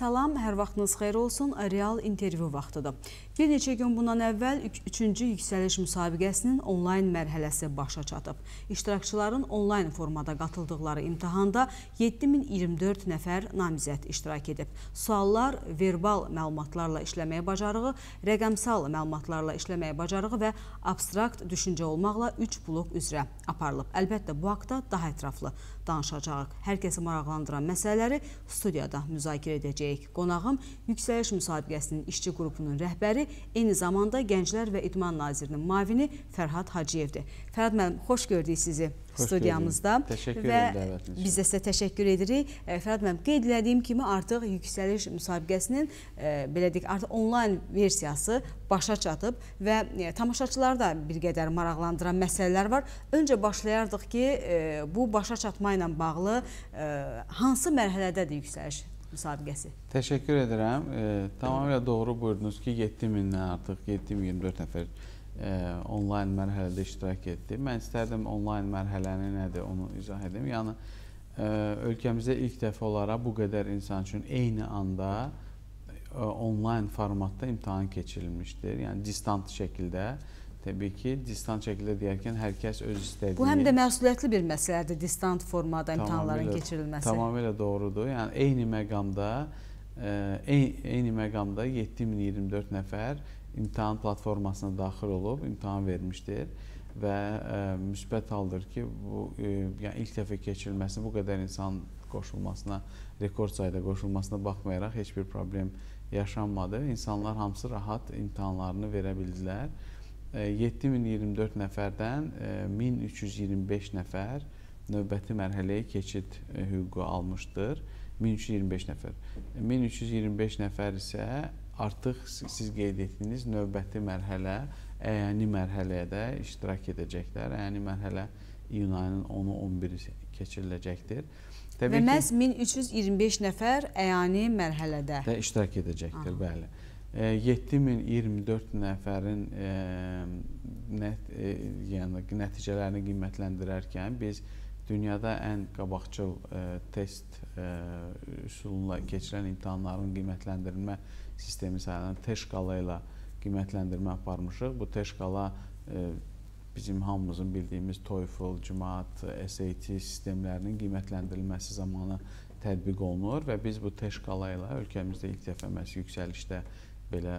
Salam, hər vaxtınız xeyir olsun. Real intervyu vaxtıdır. Bir neçə gün bundan əvvəl 3-cü yüksəliş müsabiqəsinin onlayn mərhələsi başa çatıb. İştirakçıların onlayn formada qatıldıqları imtahanda 7024 nəfər namizəd iştirak edib. Suallar verbal məlumatlarla işləməyə bacarığı, rəqəmsal məlumatlarla işləməyə bacarığı və abstrakt düşüncə olmaqla 3 blok üzrə aparılıb. Əlbəttə, bu haqda daha ətraflı danışacağıq. Hər kəsi maraqlandıran məsələləri studiyada müzakirə edəcəyik. Qonağım Yüksəliş müsabiqəsinin işçi qrupunun rəhbəri, eyni zamanda Gənclər və İdman Nazirinin müavini Fərhad Hacıyevdir. Fərhad müəllim, xoş gördük sizi studiyamızda. Təşəkkür ederim dəvətiniz üçün. Biz də sizə təşəkkür edirik. Fərhad müəllim, qeyd etdiyim kimi artıq Yüksəliş müsabiqəsinin belə deyək, artıq onlayn versiyası başa çatıb və tamaşaçıları da bir qədər maraqlandıran məsələlər var. Öncə başlayardıq ki, bu başa çatma ilə bağlı hansı mərhələdədir Yüksəliş müsabiqəsi? Təşəkkür edirəm. Tamamilə doğru buyurdunuz ki, 7000-dən artıq 7024 nəfər onlayn mərhələdə iştirak etdi. Mən istərdim onlayn mərhələni nədir, onu izah edim. Yəni, ölkəmizdə ilk dəfə olaraq bu qədər insan üçün eyni anda onlayn formatda imtahan keçirilmişdir. Yəni, distant şəkildə. Təbii ki, distant şəkildə deyərkən hər kəs öz istədiyi... Bu həm də məsuliyyətli bir məsələdir, distant formada imtahanların keçirilməsi. Tamamilə doğrudur. Yəni, eyni məqamda 7024 nəfər imtahan platformasına daxil olub, imtahan vermişdir və müsbət haldır ki, yəni ilk dəfə keçirilməsində bu qədər insan qoşulmasına, rekord sayda qoşulmasına baxmayaraq heç bir problem yaşanmadı. İnsanlar hamısı rahat imtahanlarını verə bildilər. 7024 nəfərdən 1325 nəfər növbəti mərhələyə keçid hüququ almışdır. 1325 nəfər. 1325 nəfər isə artıq siz qeyd etdiyiniz növbəti mərhələ, əyani mərhələyə də iştirak edəcəklər. Əyani mərhələ iyun ayının 10-u 11-i keçiriləcəkdir. Və məhz 1325 nəfər əyani mərhələdə iştirak edəcəkdir, bəli. 7024 nəfərin nəticələrini qiymətləndirərkən biz dünyada ən qabaqcıl test üsulunla keçirilən imtahanların qiymətləndirilmə sistemi sayılan T şkala ilə qiymətləndirmə aparmışıq. Bu T şkala bizim hamımızın bildiyimiz TOEFL, GMAT, SAT sistemlərinin qiymətləndirilməsi zamanı tətbiq olunur və biz bu T şkala ilə ölkəmizdə ilk dəfə məhz yüksəlişdə belə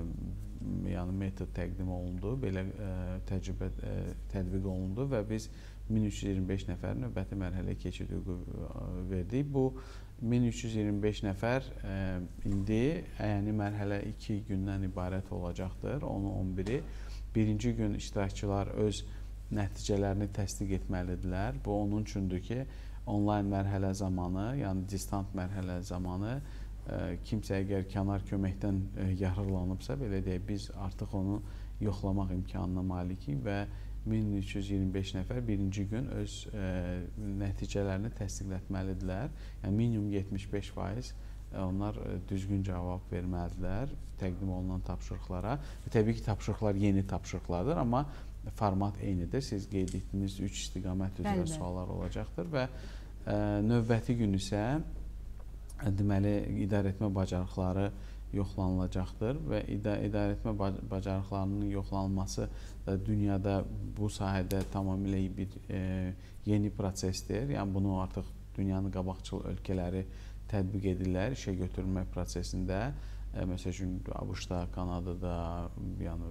metod təqdim olundu, belə təcrübə tətbiq olundu və biz 1325 nəfər növbəti mərhələyə keçid hüququ verdik. Bu 1325 nəfər indi əyani mərhələ 2 gündən ibarət olacaqdır, 10-u 11-i. Birinci gün iştirakçılar öz nəticələrini təsdiq etməlidirlər. Bu onun üçündür ki, onlayn mərhələ zamanı, yəni distant mərhələ zamanı kimsə əgər kənar köməkdən yararlanıbsa, belə deyək, biz artıq onu yoxlamaq imkanına malikik və 1325 nəfər birinci gün öz nəticələrini təsdiqlətməlidirlər. Yəni, minimum 75% onlar düzgün cavab verməlidirlər təqdim olunan tapşırıqlara. Təbii ki, tapşırıqlar yeni tapşırıqlardır, amma format eynidir. Siz qeyd etdiyiniz 3 istiqamət üzrə suallar olacaqdır və növbəti gün isə deməli, idarəetmə bacarıqları yoxlanılacaqdır və idarəetmə bacarıqlarının yoxlanılması da dünyada bu sahədə tamamilə bir yeni prosesdir. Yəni, bunu artıq dünyanın qabaqcıl ölkələri tətbiq edirlər işə götürülmə prosesində. Məsəl üçün, ABŞ-da, Kanadada, yəni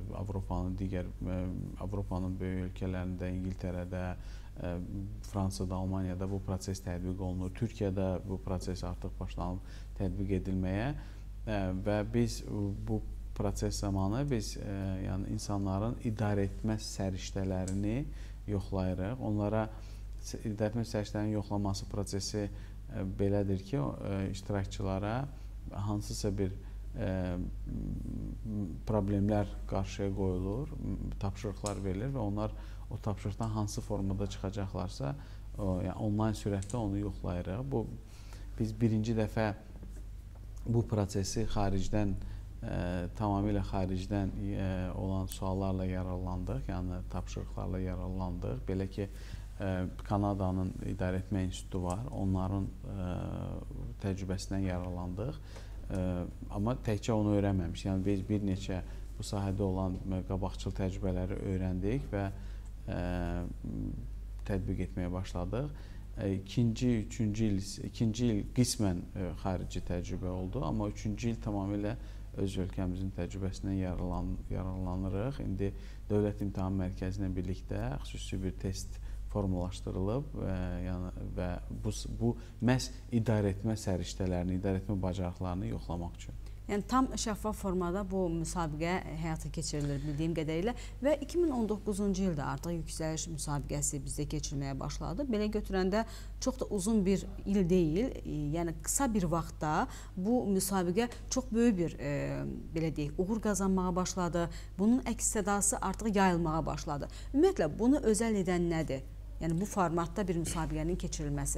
Avropanın böyük ölkələrində, İngiltərədə, Fransada, Almaniyada bu proses tətbiq olunur. Türkiyədə bu proses artıq başlanıb tətbiq edilməyə və biz bu proses zamanı yəni insanların idarəetmə səriştələrini yoxlayırıq. Onlara idarəetmə səriştələrinin yoxlanması prosesi belədir ki, iştirakçılara hansısa bir problemlər qarşıya qoyulur, tapşırıqlar verilir və onlar o tapşırıqdan hansı formada çıxacaqlarsa, yəni onlayn sürətdə onu yoxlayırıq. Biz birinci dəfə bu prosesi xaricdən, tamamilə xaricdən olan suallarla yararlandıq, yəni tapşırıqlarla yararlandıq. Belə ki, Kanadanın İdarəetmə İnstitutu var, onların təcrübəsindən yararlandıq Amma təkcə onu öyrənməmiş. Yəni biz bir neçə bu sahədə olan qabaqcıl təcrübələri öyrəndik və tətbiq etməyə başladıq. İkinci il qismən xarici təcrübə oldu, amma üçüncü il tamamilə öz ölkəmizin təcrübəsindən yararlanırıq. İndi Dövlət İmtahan Mərkəzi ilə birlikdə xüsusi bir test formalaşdırılıb və bu məhz idarəetmə səriştələrini, idarəetmə bacarıqlarını yoxlamaq üçün. Yəni tam şəffaf formada bu müsabiqə həyata keçirilir bildiyim qədərilə və 2019-cu ildə artıq yüksəliş müsabiqəsi bizdə keçirməyə başladı. Belə götürəndə çox da uzun bir il deyil, yəni qısa bir vaxtda bu müsabiqə çox böyük bir belə deyək, uğur qazanmağa başladı. Bunun əks sədası artıq yayılmağa başladı. Ümumiyyətlə bunu özəl edən nədir? Yəni bu formatda bir müsabiqənin keçirilməsi.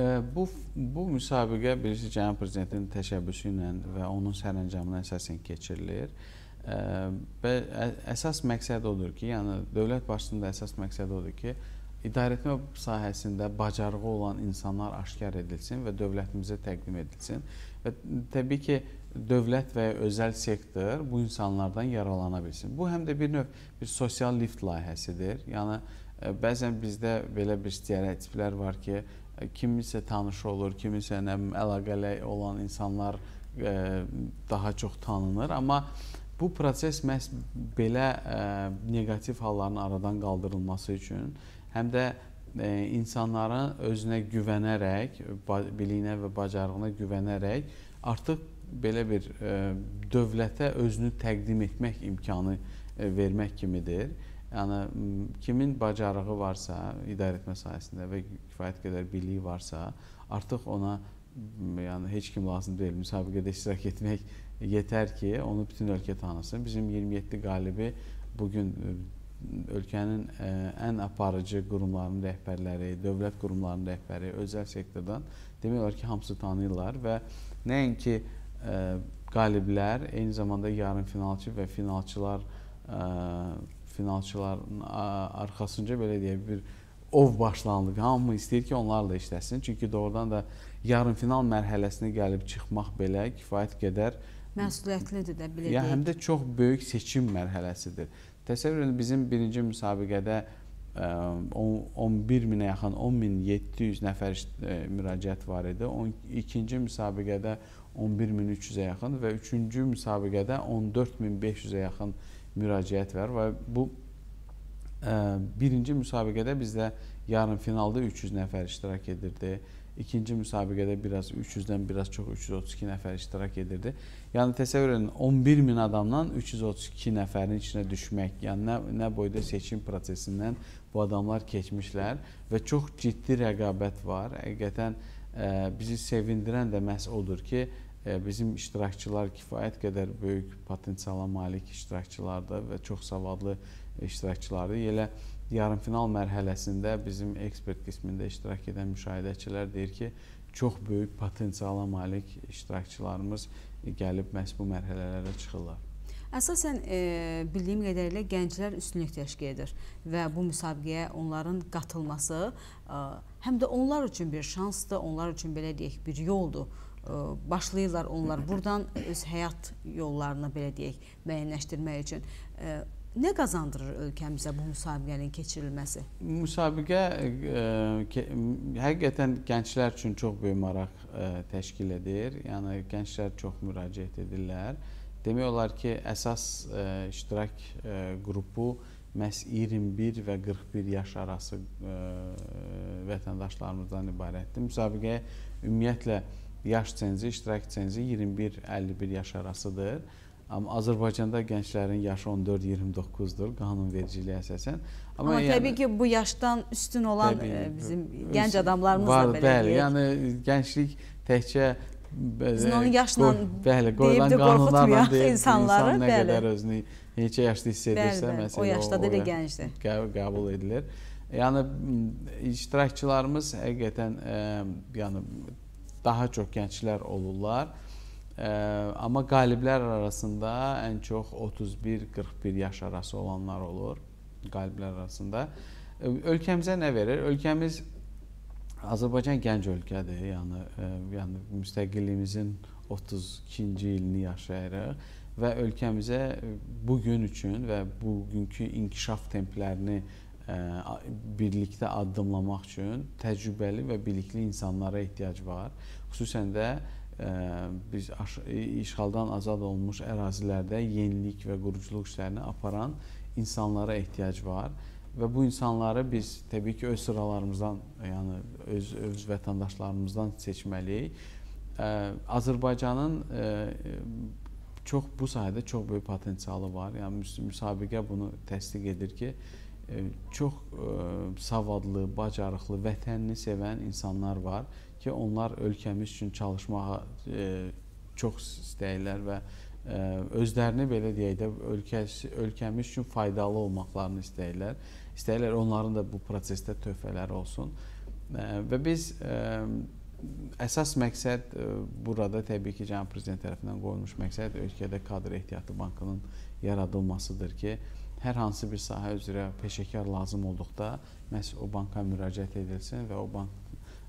Bu müsabiqə bilirsiniz, Cənab Prezidentin təşəbbüsü ilə və onun sərəncamına əsasən keçirilir. Və əsas məqsəd odur ki, yəni dövlət başçısının da əsas məqsədi odur ki, idarəetmə sahəsində bacarığı olan insanlar aşkar edilsin və dövlətimizə təqdim edilsin. Və təbii ki, dövlət və ya özəl sektor bu insanlardan yararlana bilsin. Bu həm də bir növ bir sosial lift layihəsidir. Yəni bəzən bizdə belə bir stereotiplər var ki, kiminsə tanış olur, kiminsə əlaqəli olan insanlar daha çox tanınır. Amma bu proses məhz belə neqativ halların aradan qaldırılması üçün həm də insanların özünə güvənərək, biliyinə və bacarığına güvənərək artıq belə bir dövlətə özünü təqdim etmək imkanı vermək kimidir. Yəni kimin bacarığı varsa, idarəetmə sahəsində və kifayət qədər biliyi varsa, artıq ona yəni heç kim lazım deyil. Müsabiqədə iştirak etmək yetər ki, onu bütün ölkə tanısın. Bizim 27 qalibi bugün ölkənin ən aparıcı qurumlarının rəhbərləri, dövlət qurumlarının rəhbəri, özəl sektordan demək olar ki, hamısı tanıyırlar və nəinki qaliblər, eyni zamanda yarımfinalçı və finalçıların arxasınca belə deyək bir ov başlanıldı. Hamı istəyir ki, onlarla işləsin. Çünki doğrudan da yarımfinal mərhələsinə gəlib çıxmaq belə kifayət qədər məsuliyyətlidir də, belə deyək. Həm də çox böyük seçim mərhələsidir. Təsəvvür edin, bizim birinci müsabiqədə 11 minə yaxın, 10.700 nəfər müraciət var idi. İkinci müsabiqədə 11.300-ə yaxın və üçüncü müsabiqədə 14.500-ə yaxın müraciət var və bu birinci müsabiqədə bizdə yarımfinalda 300 nəfər iştirak edirdi. İkinci müsabiqədə 300-dən biraz çox 332 nəfər iştirak edirdi. Yəni təsəvvür edin, 11 min adamdan 332 nəfərin içinə düşmək, yəni nə boyda seçim prosesindən bu adamlar keçmişlər və çox ciddi rəqabət var. Həqiqətən bizi sevindirən də məhz odur ki, bizim iştirakçılar kifayət qədər böyük potensiala malik iştirakçılardır və çox savadlı iştirakçılardır. Elə yarımfinal mərhələsində bizim ekspert qismində iştirak edən müşahidəçilər deyir ki, çox böyük potensiala malik iştirakçılarımız gəlib məhz bu mərhələlərə çıxırlar. Əsasən bildiyim qədərilə gənclər üstünlük təşkil edir və bu müsabiqəyə onların qatılması həm də onlar üçün bir şansdır, onlar üçün belə deyək bir yoldur. Başlayırlar onlar buradan öz həyat yollarını belə deyək müəyyənləşdirmək üçün. Nə qazandırır ölkəmizə bu müsabiqənin keçirilməsi? Müsabiqə həqiqətən gənclər üçün çox böyük maraq təşkil edir. Yəni gənclər çox müraciət edirlər. Demək olar ki, əsas iştirak qrupu məhz 21 və 41 yaş arası vətəndaşlarımızdan ibarətdir. Müsabiqəyə ümumiyyətlə yaş cenzi, iştirak cenzi 21-51 yaş arasıdır. Amma Azərbaycanda gənclərin yaşı 14-29-dur qanunvericiliyə əsasən. Amma təbii ki, bu yaşdan üstün olan bizim gənc adamlarımız da belə deyək. Yəni gənclik təkcə bizim onun yaşla qoyulan qanunlarla deyil, insan nə qədər özünü neçə yaşda hiss edirsə, o yaşda da elə gəncdir. Qəbul edilir. Yəni iştirakçılarımız həqiqətən daha çox gənclər olurlar. Amma qaliblər arasında ən çox 31-41 yaş arası olanlar olur qaliblər arasında. Ölkəmizə nə verir? Ölkəmiz Azərbaycan gənc ölkədir. Yəni müstəqilliyimizin 32-ci ilini yaşayırıq və ölkəmizə bu gün üçün və bugünkü inkişaf templərini birlikdə addımlamaq üçün təcrübəli və bilikli insanlara ehtiyac var. Xüsusən də biz işğaldan azad olmuş ərazilərdə yenilik və quruculuq işlərini aparan insanlara ehtiyac var və bu insanları biz təbii ki öz sıralarımızdan, yəni öz vətəndaşlarımızdan seçməliyik. Azərbaycanın bu sahədə çox böyük potensialı var. Yəni müsabiqə bunu təsdiq edir ki, çox savadlı, bacarıqlı, vətənini sevən insanlar var ki, onlar ölkəmiz üçün çalışmağa çox istəyirlər və özlərini belə deyək də ölkəmiz üçün faydalı olmaqlarını istəyirlər. İstəyirlər onların da bu prosesdə töhfələri olsun. Və biz əsas məqsəd burada təbii ki, Cənab Prezident tərəfindən qoyulmuş məqsəd ölkədə kadr ehtiyatı bankının yaradılmasıdır ki, hər hansı bir sahə üzrə peşəkar lazım olduqda məhz o banka müraciət edilsin və o bank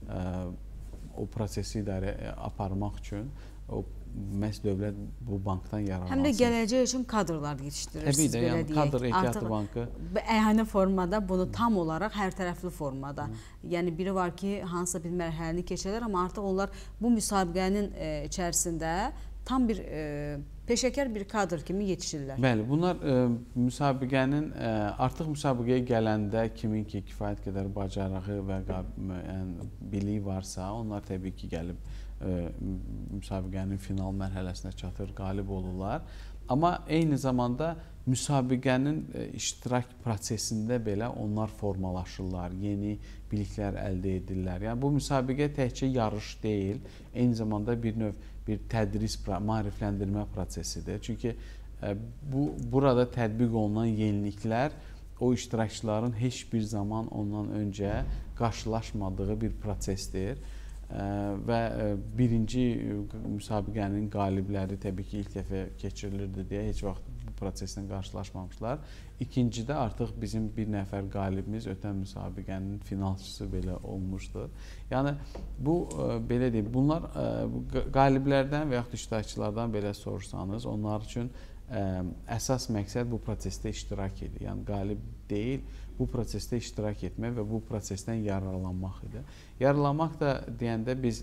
o prosesi idarə aparmaq üçün məhz dövlət bu bankdan yararlansın. Həm də gələcək üçün kadrlar yetişdirirsiniz, belə deyək. Kadr ehtiyatı bankı əyani formada, bunu tam olaraq hər tərəfli formada. Yəni biri var ki, hansısa bir mərhələni keçirlər, amma artıq onlar bu müsabiqənin içərisində tam bir peşəkar bir kadr kimi yetişirlər. Bəli, bunlar müsabiqənin artıq müsabiqəyə gələndə kimin ki kifayət qədər bacarığı və biliyi varsa, onlar təbii ki gəlib müsabiqənin final mərhələsinə çatır, qalib olurlar. Amma eyni zamanda müsabiqənin iştirak prosesində belə onlar formalaşırlar, yeni biliklər əldə edirlər. Yəni bu müsabiqə təkcə yarış deyil, eyni zamanda bir növ bir tədris, maarifləndirmə prosesidir. Çünki burada tətbiq olunan yeniliklər o iştirakçıların heç bir zaman ondan öncə qarşılaşmadığı bir prosesdir. Və birinci müsabiqənin qalibləri təbii ki, ilk dəfə keçirilirdi deyə heç vaxt bu proseslə qarşılaşmamışlar. İkincidə artıq bizim bir nəfər qalibimiz ötən müsabiqənin finalçısı belə olmuşdur. Yəni bu belə deyim, bunlar qaliblərdən və yaxud iştirakçılardan belə soruşsanız, onlar üçün əsas məqsəd bu prosesdə iştirak edir. Yəni qalib deyil, bu prosesdə iştirak etmək və bu prosesdən yararlanmaq idi. Yararlanmaq da deyəndə biz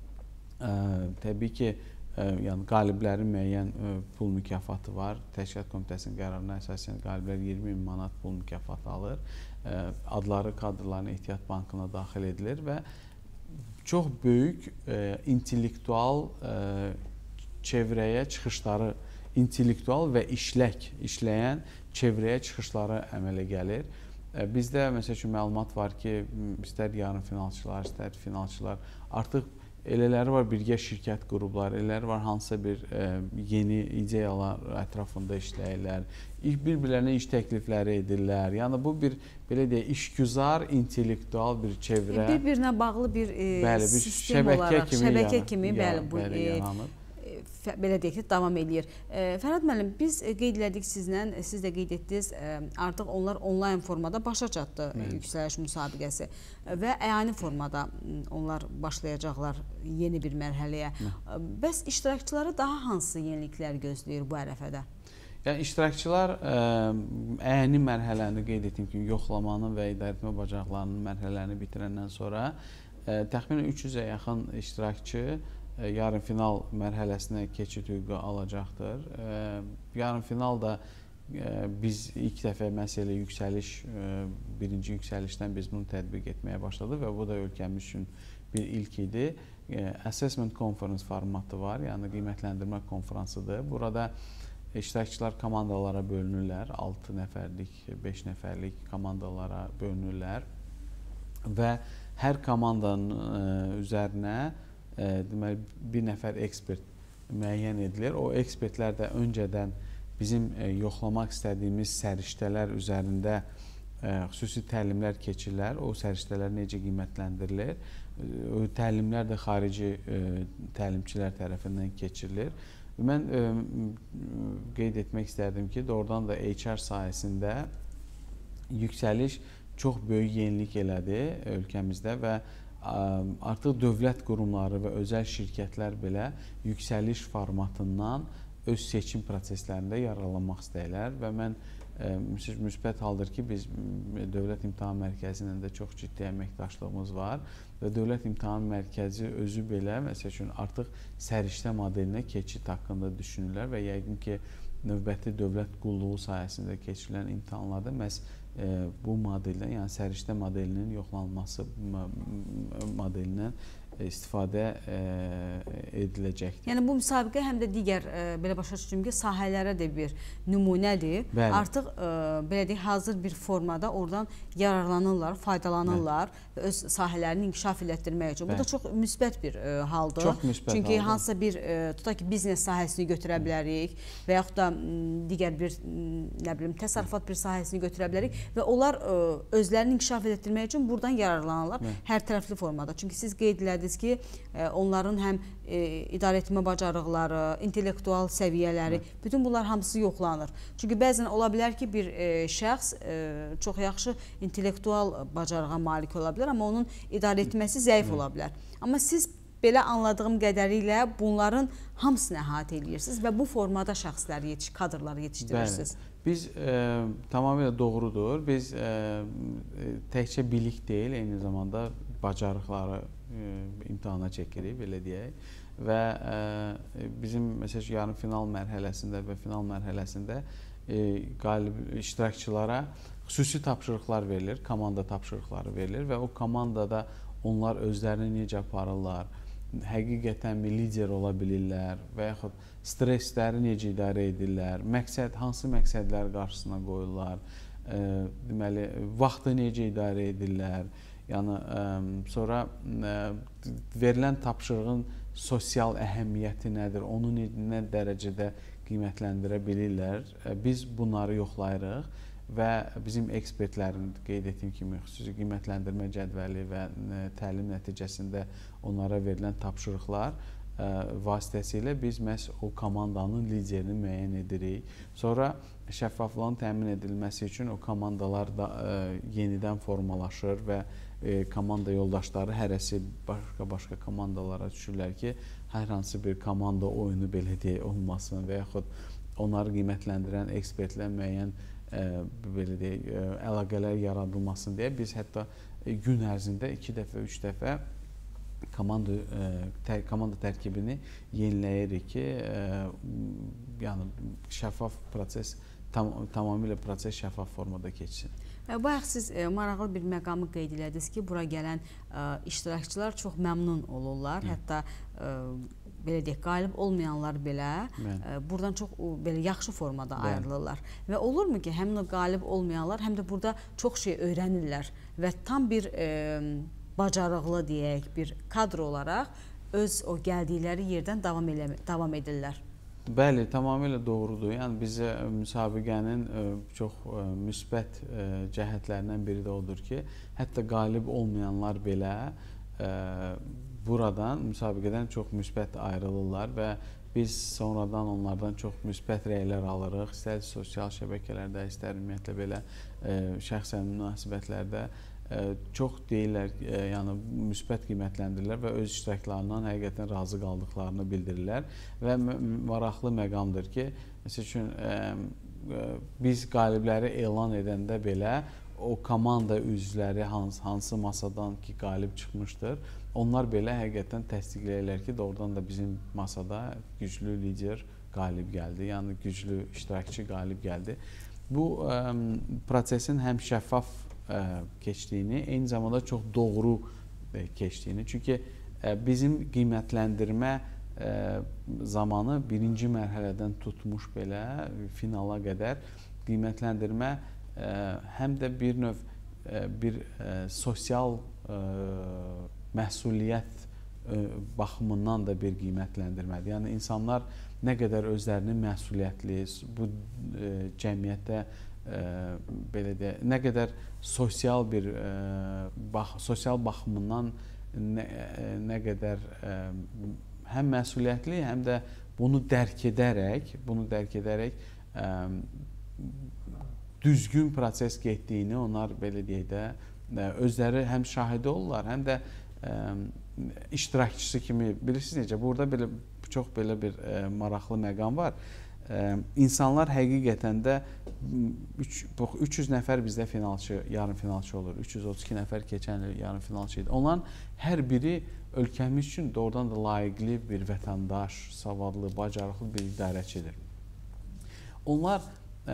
təbii ki, yəni qaliblərin müəyyən pul mükafatı var. Təşkilat Komitəsinin qərarına əsasən qaliblər 20.000 manat pul mükafatı alır. Adları kadrların ehtiyat bankına daxil edilir və çox böyük intellektual çevrəyə çıxışları, intellektual və işləyən çevrəyə çıxışları əmələ gəlir. Bizdə məsəl üçün məlumat var ki, istər yarım finalçılar, istər finalçılar artıq elələri var, birgə şirkət qurublar, elələri var, hansısa bir yeni ideyalar ətrafında işləyirlər, bir-birlərinə iş təklifləri edirlər. Yəni bu bir, belə deyək, işgüzar, intellektual bir çevrə. Bir-birinə bağlı bir sistem olaraq, şəbəkə kimi yaranır. Belə deyək ki, davam edir. Fərhad müəllim, biz qeyd elədik sizlə, siz də qeyd etdiniz, artıq onlar onlayn formada başa çatdı yüksəliş müsabiqəsi və əyani formada onlar başlayacaqlar yeni bir mərhələyə. Bəs iştirakçıları daha hansı yeniliklər gözləyir bu ərəfədə? Yəni iştirakçılar əyani mərhələni qeyd etdiyim kimi yoxlamanın və idarəetmə bacarıqlarının mərhələlərini bitirəndən sonra təxminən 300-ə yaxın iştirakçı yarımfinal mərhələsinə keçid hüququ alacaqdır. Yarımfinal da biz ilk dəfə məsələ yüksəliş, birinci yüksəlişdən biz bunu tətbiq etməyə başladıq və bu da ölkəmiz üçün bir ilk idi. Assessment Conference formatı var, yəni qiymətləndirmə konferansıdır. Burada iştirakçılar komandalara bölünürlər, 6 nəfərlik, 5 nəfərlik komandalara bölünürlər və hər komandanın üzərinə deməli, bir nəfər ekspert müəyyən edilir. O ekspertlər də öncədən bizim yoxlamaq istədiyimiz səriştələr üzərində xüsusi təlimlər keçirilər. O səriştələr necə qiymətləndirilir? O təlimlər də xarici təlimçilər tərəfindən keçirilir. Mən qeyd etmək istərdim ki, doğrudan da HR sahəsində yüksəliş çox böyük yenilik elədi ölkəmizdə və artıq dövlət qurumları və özəl şirkətlər belə yüksəliş formatından öz seçim proseslərində yararlanmaq istəyirlər və mən müsbət haldır ki, biz Dövlət İmtahan Mərkəzi ilə də çox ciddi əməkdaşlığımız var və Dövlət İmtahan Mərkəzi özü belə, məsəl üçün, artıq səriştə modelinə keçid haqqında düşünürlər və yəqin ki, növbəti dövlət qulluğu sayəsində keçirilən imtahanlarda məhz bu modeldən, yəni səriştə modelinin yoxlanılması modelindən istifadə ediləcəkdir. Yəni bu müsabiqə həm də digər belə başa düşdüm ki, sahələrə də bir nümunədir. Bəli. Artıq belə deyək, hazır bir formada oradan yararlanırlar, faydalanırlar və öz sahələrini inkişaf elətdirmək üçün. Bu da çox müsbət bir haldır. Çox müsbət Çünki haldır. hansısa bir tutaq ki, biznes sahəsini götürə bilərik və yaxud da digər bir nə bilim təsərrüfat bir sahəsini götürə bilərik və onlar özlərini inkişaf elətdirmək üçün buradan yararlanırlar hər tərəfli formada. Çünki siz qeyd elədiniz ki, onların həm idarəetmə bacarıqları, intellektual səviyyələri, bütün bunlar hamısı yoxlanır. Çünki bəzən ola bilər ki, bir şəxs çox yaxşı intellektual bacarığa malik ola bilər, amma onun idarə etməsi zəif ola bilər. Amma siz belə anladığım qədərilə bunların hamısını əhatə edirsiniz və bu formada şəxsləri, kadrları yetişdirirsiniz. Bəli. Biz tamamilə doğrudur. Biz təkcə bilik deyil, eyni zamanda bacarıqları imtahana çəkirik, belə deyək. Və bizim məsələn yarım final mərhələsində və final mərhələsində qalib iştirakçılara xüsusi tapşırıqlar verilir, komanda tapşırıqları verilir və o komandada onlar özlərini necə aparırlar, həqiqətənmi lider ola bilirlər və yaxud stressləri necə idarə edirlər, hansı məqsədlər qarşısına qoyurlar, deməli, vaxtı necə idarə edirlər, yəni sonra verilən tapşırığın sosial əhəmiyyəti nədir, onu nə dərəcədə qiymətləndirə bilirlər. Biz bunları yoxlayırıq və bizim ekspertlərin qeyd etdiyim kimi xüsusi qiymətləndirmə cədvəli və təlim nəticəsində onlara verilən tapşırıqlar vasitəsilə biz məhz o komandanın liderini müəyyən edirik. Sonra şəffaflığın təmin edilməsi üçün o komandalar da yenidən formalaşır və komanda yoldaşları hərəsi başqa komandalara düşürlər ki, hər hansı bir komanda oyunu belə deyək olmasın və yaxud onları qiymətləndirən ekspertlər müəyyən belə deyək, əlaqələr yaradılmasın deyə biz hətta gün ərzində 2 dəfə, 3 dəfə komanda tərkibini yeniləyirik ki, yəni şəffaf proses, tamamilə proses şəffaf formada keçsin. Bayaq siz maraqlı bir məqamı qeyd elədiniz ki, bura gələn iştirakçılar çox məmnun olurlar, hətta belə deyək, qalib olmayanlar belə buradan çox belə yaxşı formada ayrılırlar. Və olurmu ki, həmin o qalib olmayanlar həm də burada çox şey öyrənirlər və tam bir bacarıqlı deyək, bir kadr olaraq öz o gəldikləri yerdən davam edirlər. Bəli, tamamilə doğrudur. Yəni bizə müsabiqənin çox müsbət cəhətlərindən biri də odur ki, hətta qalib olmayanlar belə buradan, müsabiqədən çox müsbət ayrılırlar və biz sonradan onlardan çox müsbət rəylər alırıq. İstər sosial şəbəkələrdə, istər ümumiyyətlə belə şəxsən münasibətlərdə çox deyirlər, yəni müsbət qiymətləndirirlər və öz iştiraklarından həqiqətən razı qaldıqlarını bildirirlər və maraqlı məqamdır ki, məsəl üçün biz qalibləri elan edəndə belə o komanda üzvləri hansı masadan ki qalib çıxmışdır, onlar belə həqiqətən təsdiqləyirlər ki, doğrudan da bizim masada güclü lider qalib gəldi, yəni güclü iştirakçı qalib gəldi. Bu prosesin həm şəffaf keçdiyini, eyni zamanda çox doğru keçdiyini. Çünki bizim qiymətləndirmə zamanı birinci mərhələdən tutmuş belə finala qədər qiymətləndirmə həm də bir növ bir sosial məsuliyyət baxımından da bir qiymətləndirmədir. Yəni insanlar nə qədər özlərini məsuliyyətli, bu cəmiyyətdə belə deyək, nə qədər sosial bir sosial baxımından nə qədər həm məsuliyyətli, həm də bunu dərk edərək düzgün proses getdiyini onlar belə deyək də özləri həm şahidi olurlar, həm də iştirakçısı kimi bilirsiniz necə? Burada çox belə bir maraqlı məqam var. İnsanlar həqiqətən də 300 nəfər bizdə finalçı, yarım finalçı olur. 332 nəfər keçən il yarım finalçı idi. Onların hər biri ölkəmiz üçün doğrudan da layiqli bir vətəndaş, savadlı, bacarıqlı bir idarəçidir. Onlar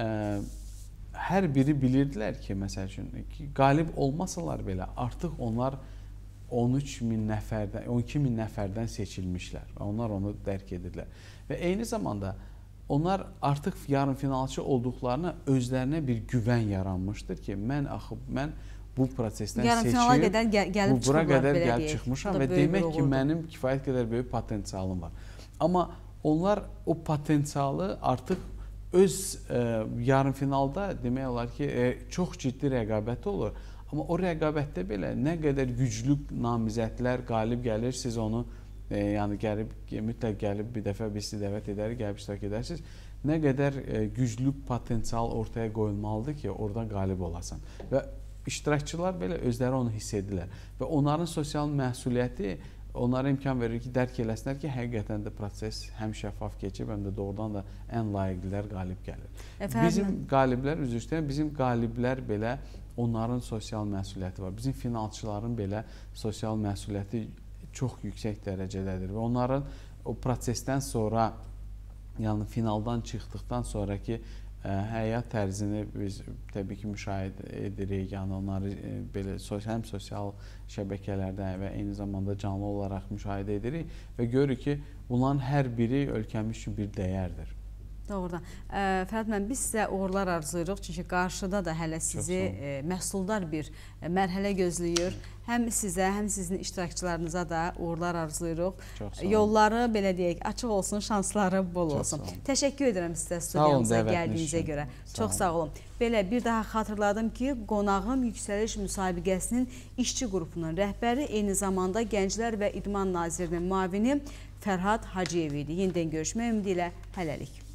hər biri bilirdilər ki, məsəl üçün, qalib olmasalar belə artıq onlar 13.000 nəfərdən, 12.000 nəfərdən seçilmişlər. Onlar onu dərk edirlər. Və eyni zamanda onlar artıq yarım finalçı olduqlarına özlərinə bir güvən yaranmışdır ki, mən bu prosesdən seçilib, bura qədər gəlib çıxmışam və demək ki, mənim kifayət qədər böyük potensialım var. Amma onlar o potensialı artıq öz yarım finalda demək olar ki, çox ciddi rəqabəti olur. Amma o rəqabətdə belə nə qədər güclü namizədlər qalib gəlir, siz onu yəni mütləq gəlib bir dəfə biz sizi dəvət edərik, gəlib iştirak edərsiniz. Nə qədər güclü potensial ortaya qoyulmalıdır ki, orada qalib olasan. Və iştirakçılar belə özləri onu hiss edirlər. Və onların sosial məsuliyyəti onlara imkan verir ki, dərk eləsinlər ki, həqiqətən də proses həm şəffaf keçib, həm də doğrudan da ən layiqlilər qalib gəlir. Bizim qaliblər, üzr istəyirəm, bizim qaliblər belə onların sosial məsuliyyəti var. Bizim finalçıların belə sosial məsuliyyəti çox yüksək dərəcədədir və onların o prosesdən sonra, yəni finaldan çıxdıqdan sonraki həyat tərzini biz təbii ki müşahidə edirik. Yəni onları belə həm sosial şəbəkələrdən və eyni zamanda canlı olaraq müşahidə edirik və görürük ki, bunların hər biri ölkəmiz üçün bir dəyərdir. Doğrudan. Fərhad müəllim, biz sizə uğurlar arzulayırıq. Çünki qarşıda da hələ sizi məhsuldar bir mərhələ gözləyir. Həm sizə, həm sizin iştirakçılarınıza da uğurlar arzulayırıq. Yolları, belə deyək, açıq olsun, şansları bol olsun. Təşəkkür edirəm sizə studiyamıza gəldiyinizə görə. Çox sağ olun. Belə bir daha xatırladım ki, qonağım Yüksəliş müsabiqəsinin işçi qrupunun rəhbəri, eyni zamanda Gənclər və İdman Nazirinin müavini Fərhad Hacıyev idi. Yenidən görüşmək ümidi ilə hələlik.